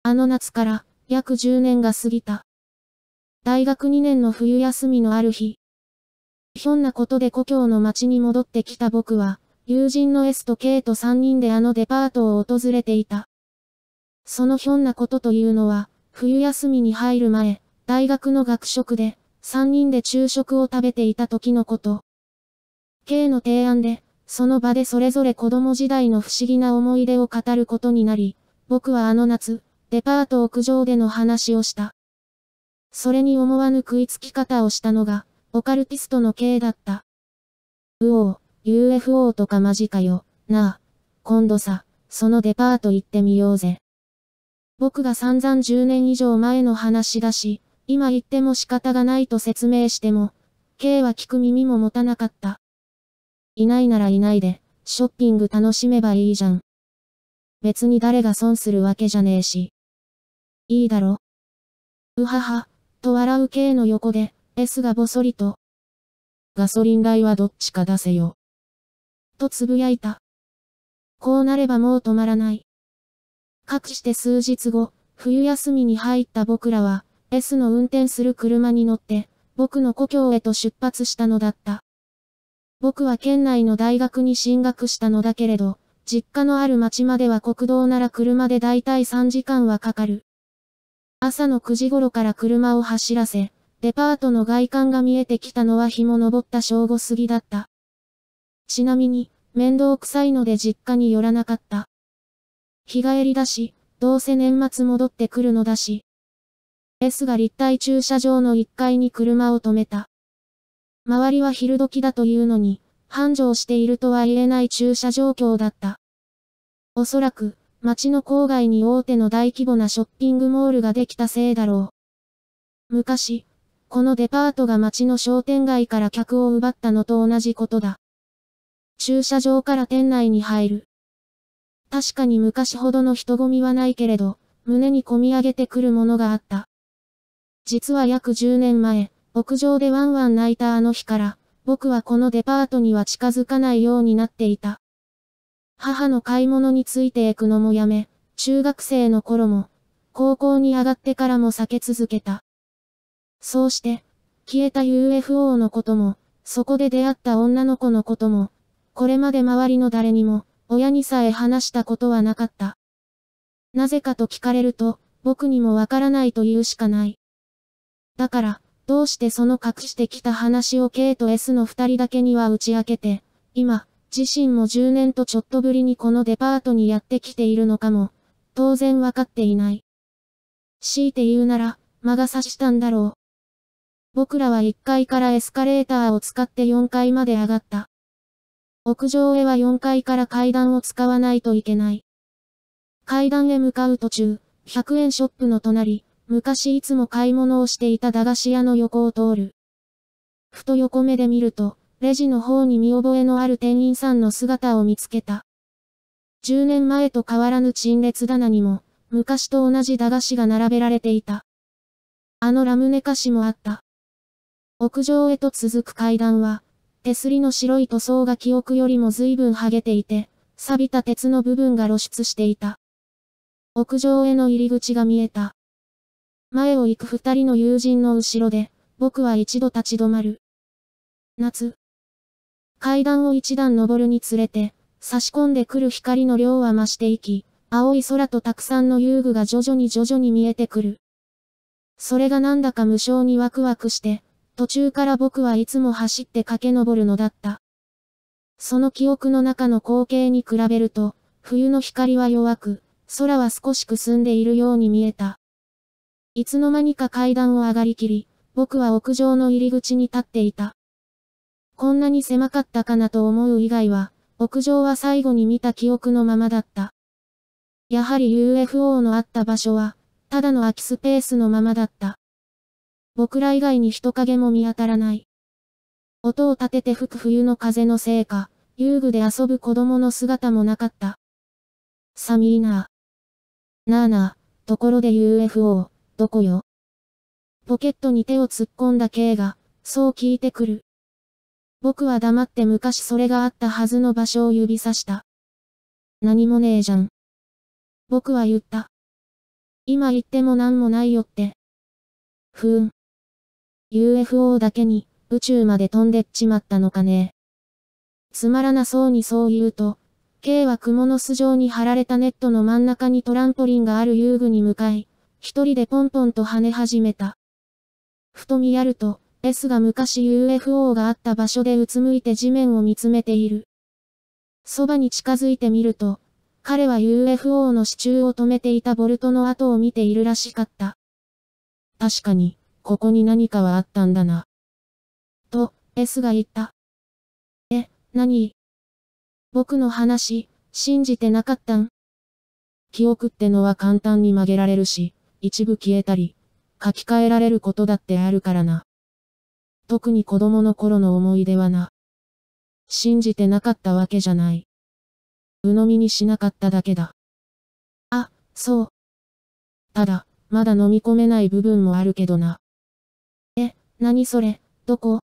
あの夏から約10年が過ぎた。大学2年の冬休みのある日。ひょんなことで故郷の町に戻ってきた僕は、友人の S と K と3人であのデパートを訪れていた。そのひょんなことというのは、冬休みに入る前、大学の学食で、3人で昼食を食べていた時のこと。K の提案で、その場でそれぞれ子供時代の不思議な思い出を語ることになり、僕はあの夏、デパート屋上での話をした。それに思わぬ食いつき方をしたのが、オカルティストの K だった。UFO とかマジかよ、なあ。今度さ、そのデパート行ってみようぜ。僕が散々10年以上前の話だし、今言っても仕方がないと説明しても、K は聞く耳も持たなかった。いないならいないで、ショッピング楽しめばいいじゃん。別に誰が損するわけじゃねえし。いいだろ。うはは、と笑う K の横で、S がぼそりと。ガソリン代はどっちか出せよ。とつぶやいた。こうなればもう止まらない。かくして数日後、冬休みに入った僕らは、S の運転する車に乗って、僕の故郷へと出発したのだった。僕は県内の大学に進学したのだけれど、実家のある町までは国道なら車でだいたい3時間はかかる。朝の9時頃から車を走らせ、デパートの外観が見えてきたのは日も昇った正午過ぎだった。ちなみに、面倒くさいので実家に寄らなかった。日帰りだし、どうせ年末戻ってくるのだし。S が立体駐車場の1階に車を止めた。周りは昼時だというのに、繁盛しているとは言えない駐車状況だった。おそらく、町の郊外に大手の大規模なショッピングモールができたせいだろう。昔、このデパートが町の商店街から客を奪ったのと同じことだ。駐車場から店内に入る。確かに昔ほどの人混みはないけれど、胸に込み上げてくるものがあった。実は約10年前、屋上でワンワン泣いたあの日から、僕はこのデパートには近づかないようになっていた。母の買い物についていくのもやめ、中学生の頃も、高校に上がってからも避け続けた。そうして、消えた UFO のことも、そこで出会った女の子のことも、これまで周りの誰にも、親にさえ話したことはなかった。なぜかと聞かれると、僕にもわからないと言うしかない。だから、どうしてその隠してきた話を K と S の2人だけには打ち明けて、今、自身も10年とちょっとぶりにこのデパートにやってきているのかも、当然わかっていない。強いて言うなら、魔が差したんだろう。僕らは1階からエスカレーターを使って4階まで上がった。屋上へは4階から階段を使わないといけない。階段へ向かう途中、100円ショップの隣、昔いつも買い物をしていた駄菓子屋の横を通る。ふと横目で見ると、レジの方に見覚えのある店員さんの姿を見つけた。10年前と変わらぬ陳列棚にも、昔と同じ駄菓子が並べられていた。あのラムネ菓子もあった。屋上へと続く階段は、手すりの白い塗装が記憶よりも随分剥げていて、錆びた鉄の部分が露出していた。屋上への入り口が見えた。前を行く2人の友人の後ろで、僕は一度立ち止まる。夏。階段を一段登るにつれて、差し込んでくる光の量は増していき、青い空とたくさんの遊具が徐々に見えてくる。それがなんだか無性にワクワクして、途中から僕はいつも走って駆け上るのだった。その記憶の中の光景に比べると、冬の光は弱く、空は少しく澄んでいるように見えた。いつの間にか階段を上がりきり、僕は屋上の入り口に立っていた。こんなに狭かったかなと思う以外は、屋上は最後に見た記憶のままだった。やはり UFO のあった場所は、ただの空きスペースのままだった。僕ら以外に人影も見当たらない。音を立てて吹く冬の風のせいか、遊具で遊ぶ子供の姿もなかった。寒いなあ。なあなあ、ところで UFO、どこよ。ポケットに手を突っ込んだ K が、そう聞いてくる。僕は黙って昔それがあったはずの場所を指さした。何もねえじゃん。僕は言った。 今言ってもなんもないよって。UFO だけに、宇宙まで飛んでっちまったのかね。つまらなそうにそう言うと、K は蜘蛛の巣状に張られたネットの真ん中にトランポリンがある遊具に向かい、一人でポンポンと跳ね始めた。ふと見やると、S が昔 UFO があった場所でうつむいて地面を見つめている。そばに近づいてみると、彼は UFO の支柱を止めていたボルトの跡を見ているらしかった。確かに、ここに何かはあったんだな。と、S が言った。何？僕の話、信じてなかったん？記憶ってのは簡単に曲げられるし、一部消えたり、書き換えられることだってあるからな。特に子供の頃の思い出はな。信じてなかったわけじゃない。鵜呑みにしなかっただけだ。あ、そう。ただ、まだ飲み込めない部分もあるけどな。何それ、どこ？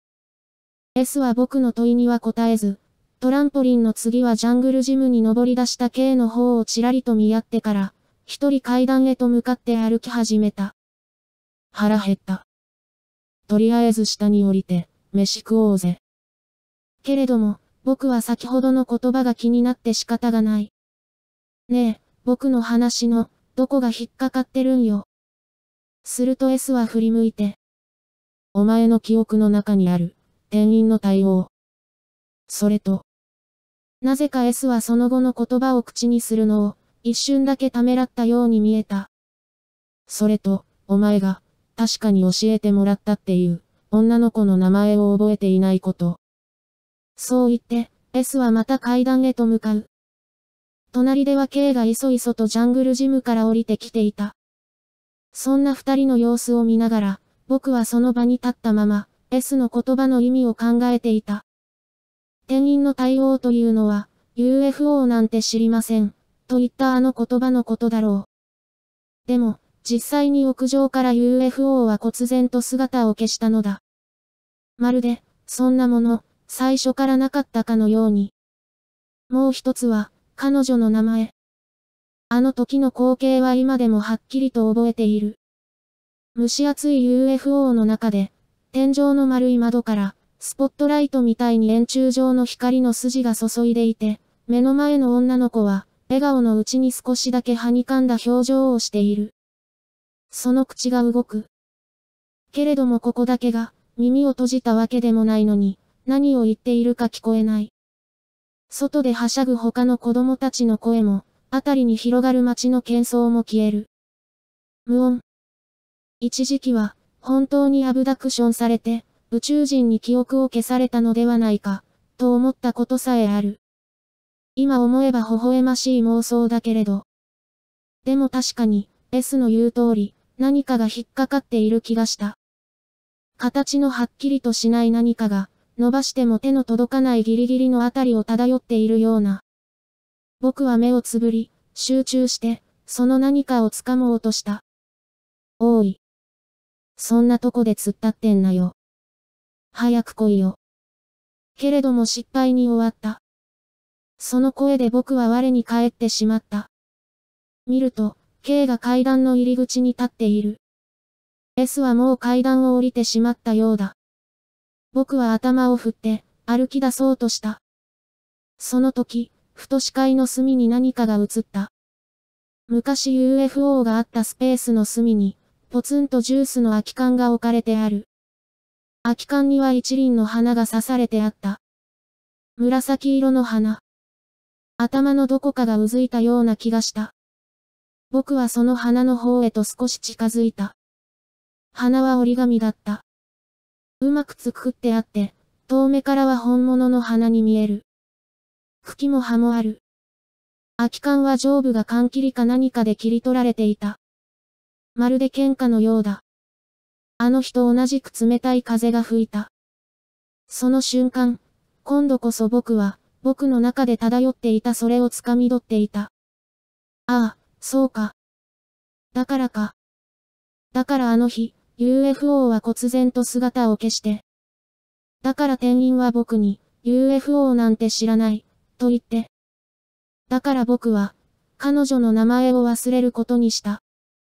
S は僕の問いには答えず、トランポリンの次はジャングルジムに登り出した K の方をちらりと見合ってから、一人階段へと向かって歩き始めた。腹減った。とりあえず下に降りて、飯食おうぜ。けれども、僕は先ほどの言葉が気になって仕方がない。ねえ、僕の話の、どこが引っかかってるんよ。すると S は振り向いて。お前の記憶の中にある、店員の対応。それと、なぜか S はその後の言葉を口にするのを、一瞬だけためらったように見えた。それと、お前が、確かに教えてもらったっていう、女の子の名前を覚えていないこと。そう言って、S はまた階段へと向かう。隣では K がいそいそとジャングルジムから降りてきていた。そんな二人の様子を見ながら、僕はその場に立ったまま、S の言葉の意味を考えていた。店員の対応というのは、UFO なんて知りません、と言ったあの言葉のことだろう。でも、実際に屋上から UFO は忽然と姿を消したのだ。まるで、そんなもの、最初からなかったかのように。もう一つは、彼女の名前。あの時の光景は今でもはっきりと覚えている。蒸し暑い UFO の中で、天井の丸い窓から、スポットライトみたいに円柱状の光の筋が注いでいて、目の前の女の子は、笑顔のうちに少しだけはにかんだ表情をしている。その口が動く。けれどもここだけが、耳を閉じたわけでもないのに、何を言っているか聞こえない。外ではしゃぐ他の子供たちの声も、あたりに広がる街の喧騒も消える。無音。一時期は、本当にアブダクションされて、宇宙人に記憶を消されたのではないか、と思ったことさえある。今思えば微笑ましい妄想だけれど。でも確かに、S の言う通り、何かが引っかかっている気がした。形のはっきりとしない何かが、伸ばしても手の届かないギリギリのあたりを漂っているような。僕は目をつぶり、集中して、その何かを掴もうとした。おい。そんなとこで突っ立ってんなよ。早く来いよ。けれども失敗に終わった。その声で僕は我に返ってしまった。見ると、K が階段の入り口に立っている。S はもう階段を降りてしまったようだ。僕は頭を振って、歩き出そうとした。その時、ふと視界の隅に何かが映った。昔 UFO があったスペースの隅に、ポツンとジュースの空き缶が置かれてある。空き缶には一輪の花が刺されてあった。紫色の花。頭のどこかがうずいたような気がした。僕はその花の方へと少し近づいた。花は折り紙だった。うまく作ってあって、遠目からは本物の花に見える。茎も葉もある。空き缶は上部が缶切りか何かで切り取られていた。まるで喧嘩のようだ。あの日と同じく冷たい風が吹いた。その瞬間、今度こそ僕は、僕の中で漂っていたそれを掴み取っていた。ああ、そうか。だからか。だからあの日、UFO は忽然と姿を消して。だから店員は僕に、UFO なんて知らない、と言って。だから僕は、彼女の名前を忘れることにした。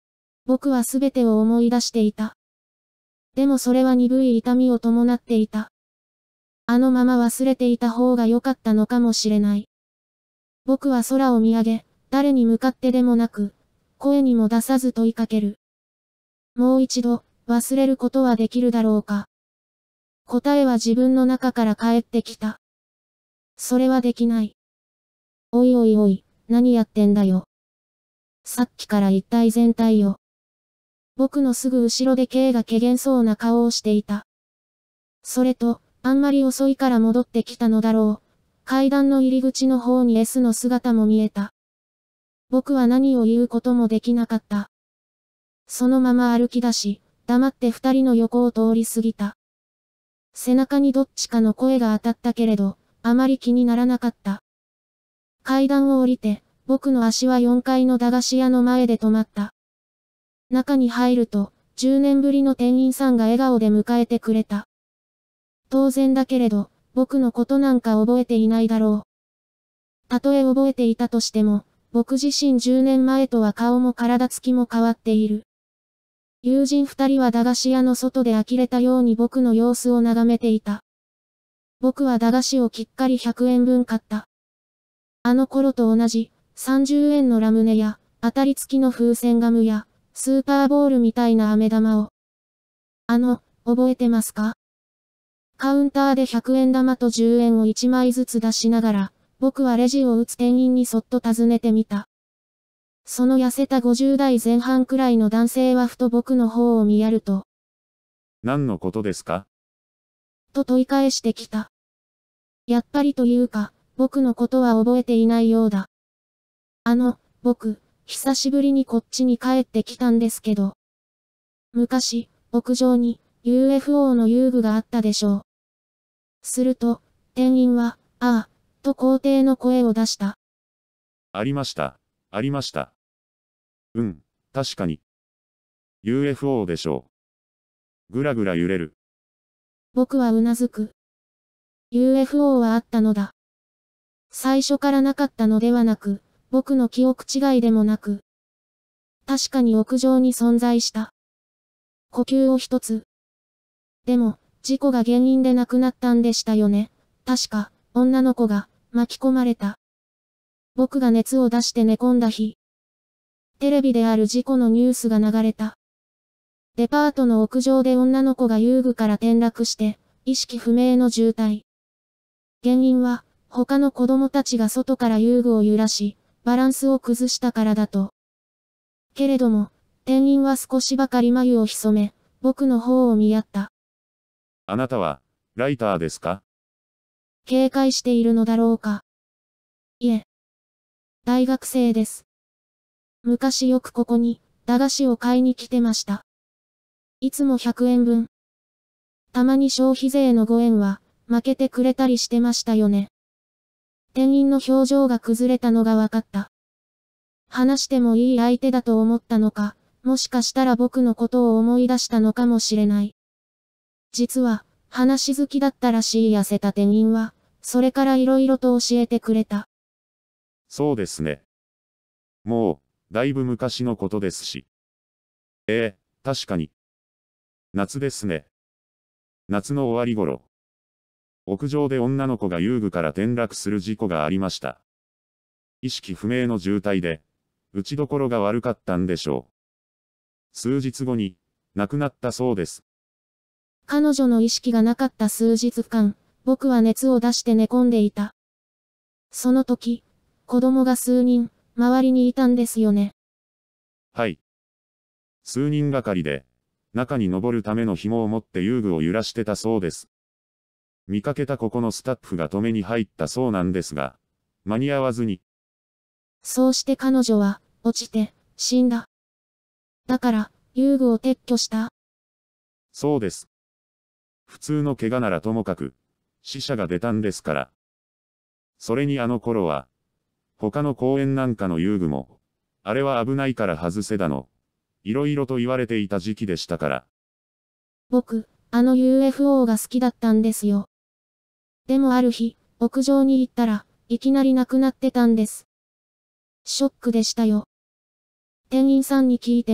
僕はすべてを思い出していた。でもそれは鈍い痛みを伴っていた。あのまま忘れていた方が良かったのかもしれない。僕は空を見上げ、誰に向かってでもなく、声にも出さず問いかける。もう一度、忘れることはできるだろうか。答えは自分の中から返ってきた。それはできない。おいおいおい、何やってんだよ。さっきから一体全体よ。僕のすぐ後ろで K が怪げそうな顔をしていた。それと、あんまり遅いから戻ってきたのだろう。階段の入り口の方に S の姿も見えた。僕は何を言うこともできなかった。そのまま歩き出し、黙って二人の横を通り過ぎた。背中にどっちかの声が当たったけれど、あまり気にならなかった。階段を降りて、僕の足は4階の駄菓子屋の前で止まった。中に入ると、10年ぶりの店員さんが笑顔で迎えてくれた。当然だけれど、僕のことなんか覚えていないだろう。たとえ覚えていたとしても、僕自身10年前とは顔も体つきも変わっている。友人二人は駄菓子屋の外で呆れたように僕の様子を眺めていた。僕は駄菓子をきっかり100円分買った。あの頃と同じ、30円のラムネや、当たり付きの風船ガムや、スーパーボールみたいな飴玉を。覚えてますか？カウンターで100円玉と10円を1枚ずつ出しながら、僕はレジを打つ店員にそっと尋ねてみた。その痩せた50代前半くらいの男性はふと僕の方を見やると。 何のことですか？ と問い返してきた。やっぱりというか、僕のことは覚えていないようだ。僕、久しぶりにこっちに帰ってきたんですけど。昔、屋上に UFO の遊具があったでしょう。すると、店員は、ああ、と肯定の声を出した。 ありました。ありました。確かに。UFO でしょう。ぐらぐら揺れる。 僕はうなずく。UFO はあったのだ。最初からなかったのではなく、僕の記憶違いでもなく。確かに屋上に存在した。呼吸を一つ。でも、事故が原因で亡くなったんでしたよね。確か、女の子が、巻き込まれた。僕が熱を出して寝込んだ日。テレビである事故のニュースが流れた。デパートの屋上で女の子が遊具から転落して、意識不明の重体。原因は、他の子供たちが外から遊具を揺らし、バランスを崩したからだと。けれども、店員は少しばかり眉を潜め、僕の方を見やった。 あなたは、ライターですか？ 警戒しているのだろうか。いえ。大学生です。昔よくここに、駄菓子を買いに来てました。いつも100円分。たまに消費税の5円は、負けてくれたりしてましたよね。店員の表情が崩れたのが分かった。話してもいい相手だと思ったのか、もしかしたら僕のことを思い出したのかもしれない。実は、話好きだったらしい痩せた店員は、それから色々と教えてくれた。 そうですね。もう、だいぶ昔のことですし。確かに。夏ですね。夏の終わり頃。屋上で女の子が遊具から転落する事故がありました。意識不明の重体で、打ちどころが悪かったんでしょう。数日後に、亡くなったそうです。 彼女の意識がなかった数日間、僕は熱を出して寝込んでいた。その時、子供が数人、周りにいたんですよね。 はい。数人がかりで、中に登るための紐を持って遊具を揺らしてたそうです。見かけたここのスタッフが止めに入ったそうなんですが、間に合わずに。 そうして彼女は、落ちて、死んだ。だから、遊具を撤去した。 そうです。普通の怪我ならともかく、死者が出たんですから。それにあの頃は、他の公園なんかの遊具も、あれは危ないから外せだの、いろいろと言われていた時期でしたから。 僕、あの UFO が好きだったんですよ。でもある日、屋上に行ったら、いきなり亡くなってたんです。ショックでしたよ。店員さんに聞いても、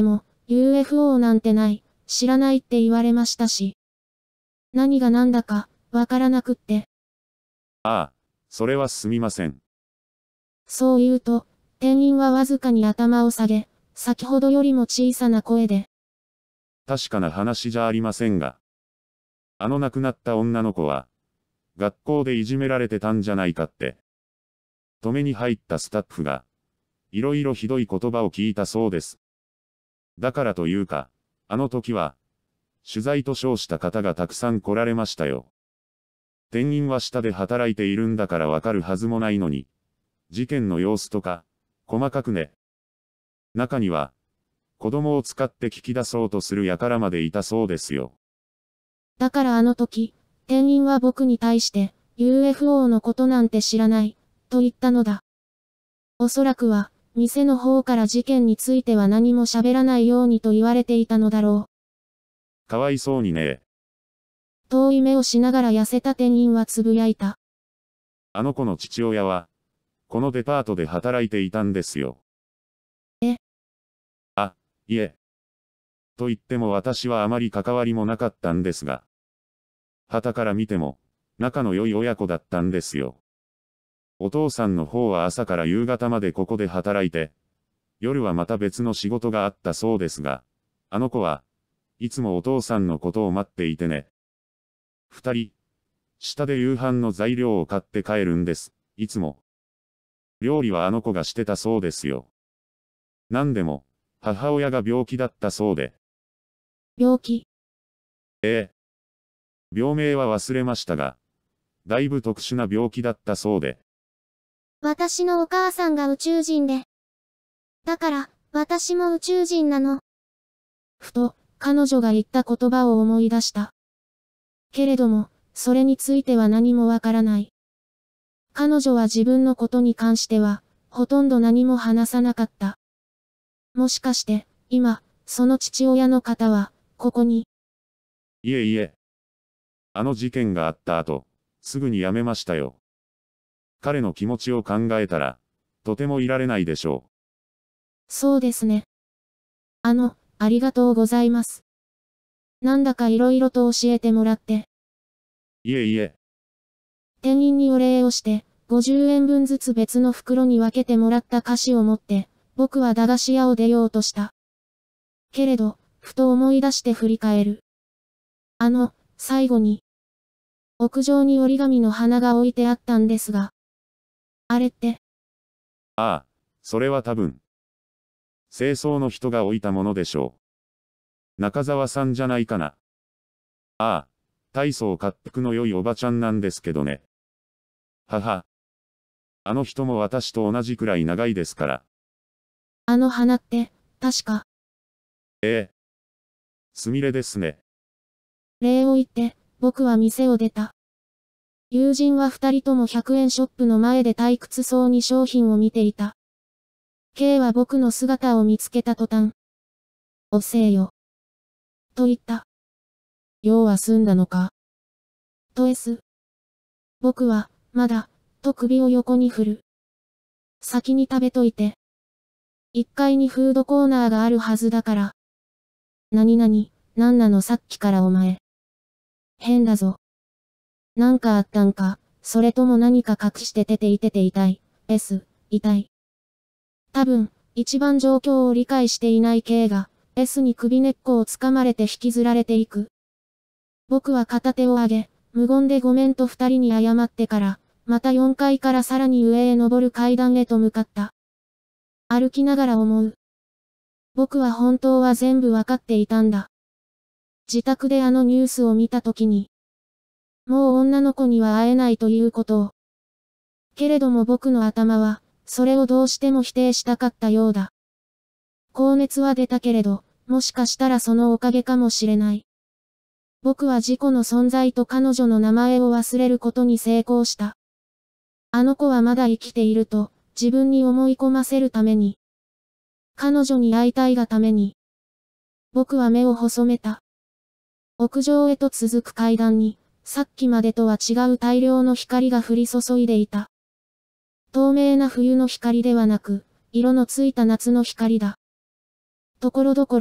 UFO なんてない、知らないって言われましたし。何が何だか、わからなくって。 ああ、それはすみません。 そう言うと、店員はわずかに頭を下げ、先ほどよりも小さな声で。 確かな話じゃありませんが。あの亡くなった女の子は、学校でいじめられてたんじゃないかって。止めに入ったスタッフが、いろいろひどい言葉を聞いたそうです。だからというか、あの時は、取材と称した方がたくさん来られましたよ。店員は下で働いているんだからわかるはずもないのに、事件の様子とか、細かくね。中には、子供を使って聞き出そうとする輩までいたそうですよ。 だからあの時、店員は僕に対して、UFO のことなんて知らない、と言ったのだ。おそらくは、店の方から事件については何も喋らないようにと言われていたのだろう。 かわいそうにね。 遠い目をしながら痩せた店員はつぶやいた。 あの子の父親は、このデパートで働いていたんですよ。いえ。と言っても私はあまり関わりもなかったんですが。傍から見ても、仲の良い親子だったんですよ。お父さんの方は朝から夕方までここで働いて、夜はまた別の仕事があったそうですが、あの子はいつもお父さんのことを待っていてね。二人、下で夕飯の材料を買って帰るんです、いつも。料理はあの子がしてたそうですよ。なんでも、母親が病気だったそうで。 病気。 ええ。病名は忘れましたが、だいぶ特殊な病気だったそうで。 私のお母さんが宇宙人で。だから、私も宇宙人なの。 ふと、彼女が言った言葉を思い出した。けれども、それについては何もわからない。彼女は自分のことに関しては、ほとんど何も話さなかった。もしかして、今、その父親の方は、ここに。 いえいえ。あの事件があった後、すぐに辞めましたよ。彼の気持ちを考えたら、とてもいられないでしょう。そうですね。ありがとうございます。なんだか色々と教えてもらって。 いえいえ。 店員にお礼をして、50円分ずつ別の袋に分けてもらった菓子を持って、僕は駄菓子屋を出ようとした。けれど、ふと思い出して振り返る。最後に。屋上に折り紙の花が置いてあったんですが。あれって。 ああ、それは多分。清掃の人が置いたものでしょう。中澤さんじゃないかな。ああ、大層恰幅の良いおばちゃんなんですけどね。はは。あの人も私と同じくらい長いですから。 あの花って、確か。 ええ。すみれですね。 礼を言って、僕は店を出た。友人は二人とも100円ショップの前で退屈そうに商品を見ていた。K は僕の姿を見つけた途端。おせえよ。と言った。用は済んだのかと S。僕は、まだ、と首を横に振る。先に食べといて。1階にフードコーナーがあるはずだから。なんなのさっきからお前。変だぞ。なんかあったんか、それとも何か隠してて痛い。S、痛い。多分、一番状況を理解していない K が、S に首根っこを掴まれて引きずられていく。僕は片手を上げ、無言でごめんと二人に謝ってから、また4階からさらに上へ登る階段へと向かった。歩きながら思う。僕は本当は全部わかっていたんだ。自宅であのニュースを見たときに、もう女の子には会えないということを。けれども僕の頭は、それをどうしても否定したかったようだ。高熱は出たけれど、もしかしたらそのおかげかもしれない。僕は自己の存在と彼女の名前を忘れることに成功した。あの子はまだ生きていると、自分に思い込ませるために。彼女に会いたいがために。僕は目を細めた。屋上へと続く階段に、さっきまでとは違う大量の光が降り注いでいた。透明な冬の光ではなく、色のついた夏の光だ。ところどころ、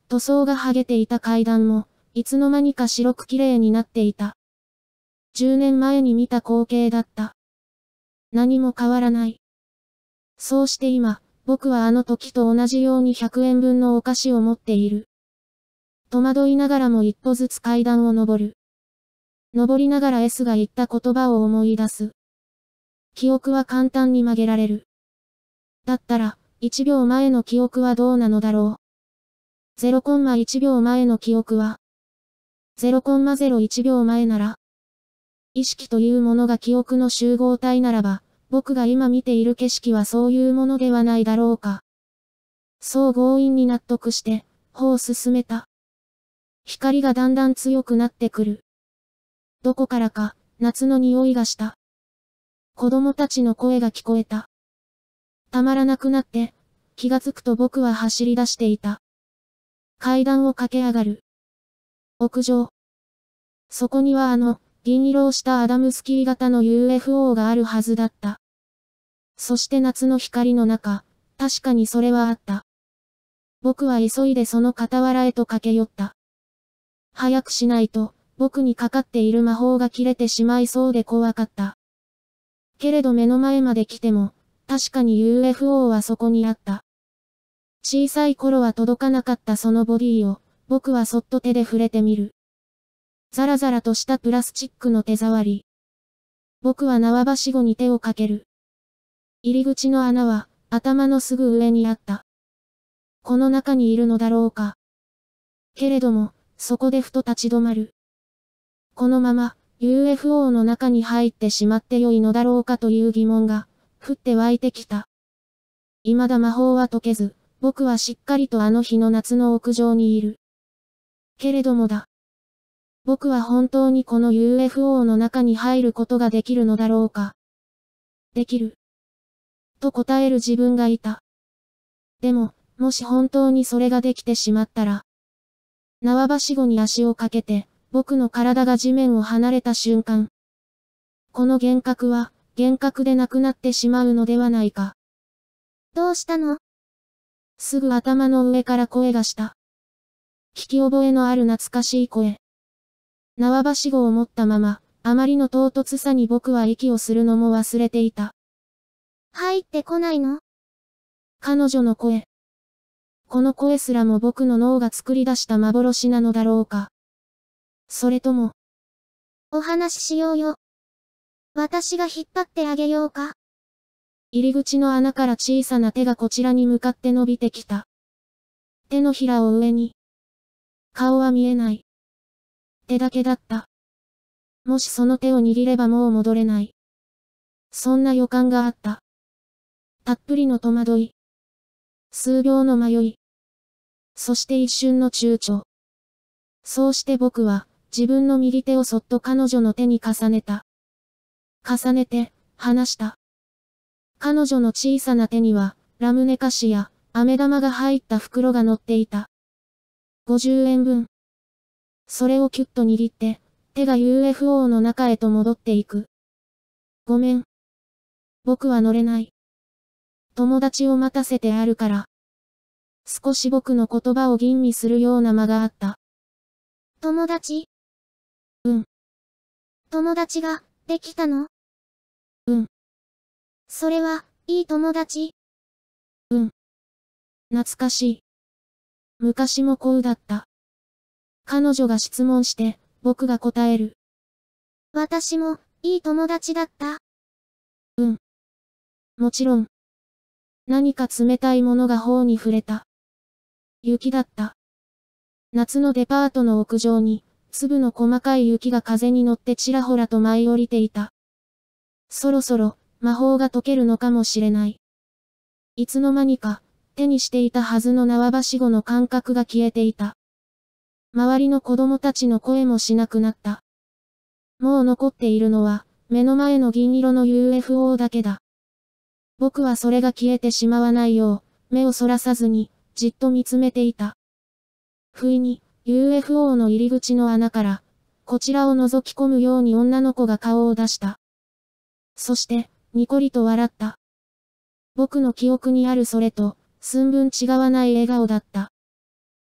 塗装が剥げていた階段も、いつの間にか白く綺麗になっていた。10年前に見た光景だった。何も変わらない。そうして今、僕はあの時と同じように100円分のお菓子を持っている。戸惑いながらも一歩ずつ階段を登る。登りながら S が言った言葉を思い出す。記憶は簡単に曲げられる。だったら、1秒前の記憶はどうなのだろう。0.1秒前の記憶は、0.01秒前なら、意識というものが記憶の集合体ならば、僕が今見ている景色はそういうものではないだろうか。そう強引に納得して、歩を進めた。光がだんだん強くなってくる。どこからか、夏の匂いがした。子供たちの声が聞こえた。たまらなくなって、気がつくと僕は走り出していた。階段を駆け上がる。屋上。そこには銀色をしたアダムスキー型の UFO があるはずだった。そして夏の光の中、確かにそれはあった。僕は急いでその傍らへと駆け寄った。早くしないと、僕にかかっている魔法が切れてしまいそうで怖かった。けれど目の前まで来ても、確かに UFO はそこにあった。小さい頃は届かなかったそのボディを、僕はそっと手で触れてみる。ザラザラとしたプラスチックの手触り。僕は縄ばしごに手をかける。入り口の穴は、頭のすぐ上にあった。この中にいるのだろうか。けれども、そこでふと立ち止まる。このまま、UFO の中に入ってしまってよいのだろうかという疑問が、降って湧いてきた。未だ魔法は解けず、僕はしっかりとあの日の夏の屋上にいる。けれどもだ。僕は本当にこの UFO の中に入ることができるのだろうか。できる。と答える自分がいた。でも、もし本当にそれができてしまったら。縄ばしごに足をかけて、僕の体が地面を離れた瞬間。この幻覚は、幻覚でなくなってしまうのではないか。 どうしたの？ すぐ頭の上から声がした。聞き覚えのある懐かしい声。縄ばしごを持ったまま、あまりの唐突さに僕は息をするのも忘れていた。 入ってこないの？ 彼女の声。この声すらも僕の脳が作り出した幻なのだろうか。それとも、 お話ししようよ。私が引っ張ってあげようか。 入り口の穴から小さな手がこちらに向かって伸びてきた。手のひらを上に。顔は見えない。手だけだった。もしその手を握ればもう戻れない。そんな予感があった。たっぷりの戸惑い。数秒の迷い。そして一瞬の躊躇。そうして僕は、自分の右手をそっと彼女の手に重ねた。重ねて、離した。彼女の小さな手には、ラムネ菓子や、飴玉が入った袋が乗っていた。50円分。それをキュッと握って、手が UFO の中へと戻っていく。ごめん。僕は乗れない。友達を待たせてあるから。少し僕の言葉を吟味するような間があった。 友達？ うん。 友達が、できたの？ うん。 それは、いい友達？ うん。懐かしい。昔もこうだった。彼女が質問して、僕が答える。 私も、いい友達だった？ うん。もちろん。何か冷たいものが頬に触れた。雪だった。夏のデパートの屋上に、粒の細かい雪が風に乗ってちらほらと舞い降りていた。そろそろ、魔法が解けるのかもしれない。いつの間にか、手にしていたはずの縄ばしごの感覚が消えていた。周りの子供たちの声もしなくなった。もう残っているのは、目の前の銀色の UFO だけだ。僕はそれが消えてしまわないよう、目をそらさずに、じっと見つめていた。不意に、UFO の入り口の穴から、こちらを覗き込むように女の子が顔を出した。そして、にこりと笑った。僕の記憶にあるそれと、寸分違わない笑顔だった。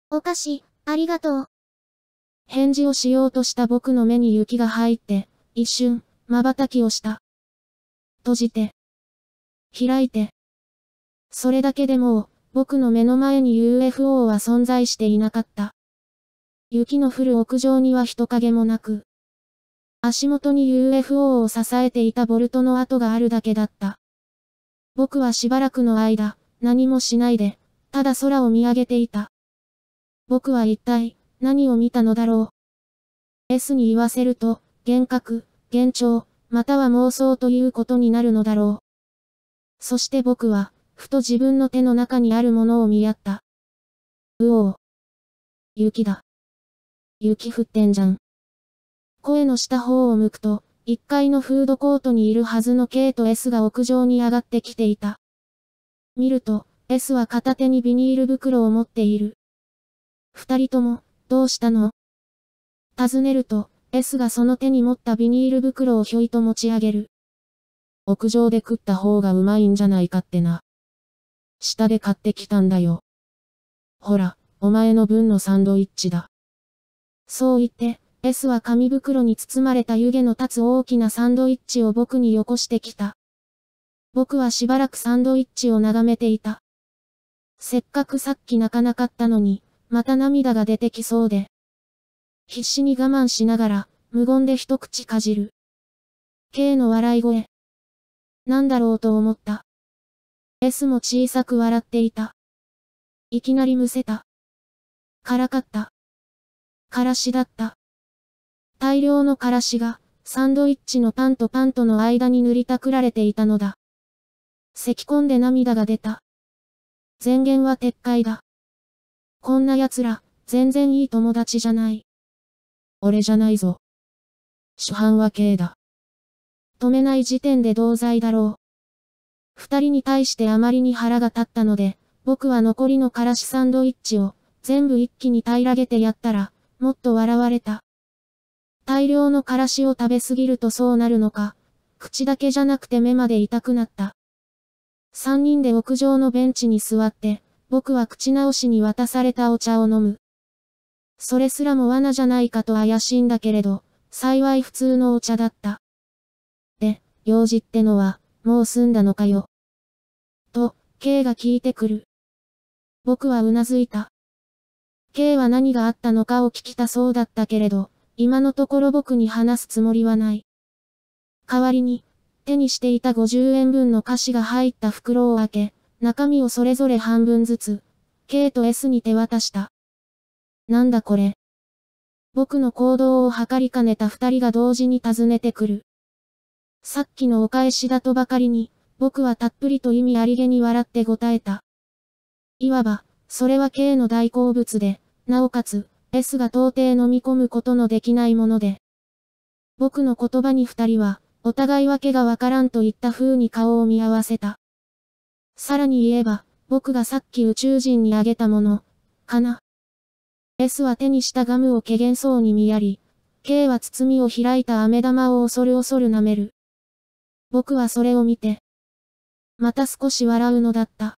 お菓子、ありがとう。 返事をしようとした僕の目に雪が入って、一瞬、瞬きをした。閉じて。開いて。それだけでもう、僕の目の前に UFO は存在していなかった。雪の降る屋上には人影もなく、足元に UFO を支えていたボルトの跡があるだけだった。僕はしばらくの間、何もしないで、ただ空を見上げていた。僕は一体、何を見たのだろう。S に言わせると、幻覚、幻聴、または妄想ということになるのだろう。そして僕は、ふと自分の手の中にあるものを見やった。うおー。雪だ。雪降ってんじゃん。声のした方を向くと、1階のフードコートにいるはずの K と S が屋上に上がってきていた。見ると、S は片手にビニール袋を持っている。二人とも、どうしたの？尋ねると、S がその手に持ったビニール袋をひょいと持ち上げる。屋上で食った方がうまいんじゃないかってな。下で買ってきたんだよ。ほら、お前の分のサンドイッチだ。そう言って、S は紙袋に包まれた湯気の立つ大きなサンドイッチを僕によこしてきた。僕はしばらくサンドイッチを眺めていた。せっかくさっき泣かなかったのに、また涙が出てきそうで。必死に我慢しながら、無言で一口かじる。K の笑い声。なんだろうと思った。S も小さく笑っていた。いきなりむせた。辛かった。からしだった。大量のからしが、サンドイッチのパンとパンとの間に塗りたくられていたのだ。咳込んで涙が出た。前言は撤回だ。こんな奴ら、全然いい友達じゃない。俺じゃないぞ。主犯は K だ。止めない時点で同罪だろう。二人に対してあまりに腹が立ったので、僕は残りのからしサンドイッチを、全部一気に平らげてやったら、もっと笑われた。大量のからしを食べすぎるとそうなるのか、口だけじゃなくて目まで痛くなった。三人で屋上のベンチに座って、僕は口直しに渡されたお茶を飲む。それすらも罠じゃないかと怪しいんだけれど、幸い普通のお茶だった。で、用事ってのは、もう済んだのかよ。と、K が聞いてくる。僕はうなずいた。K は何があったのかを聞きたそうだったけれど、今のところ僕に話すつもりはない。代わりに、手にしていた50円分の菓子が入った袋を開け、中身をそれぞれ半分ずつ、K と S に手渡した。なんだこれ。僕の行動を測りかねた二人が同時に尋ねてくる。さっきのお返しだとばかりに、僕はたっぷりと意味ありげに笑って答えた。いわば、それは K の大好物で、なおかつ、S が到底飲み込むことのできないもので。僕の言葉に二人は、お互いわけがわからんといった風に顔を見合わせた。さらに言えば、僕がさっき宇宙人にあげたもの、かな。S は手にしたガムを怪げそうに見やり、K は包みを開いた飴玉を恐る恐る舐める。僕はそれを見て、また少し笑うのだった。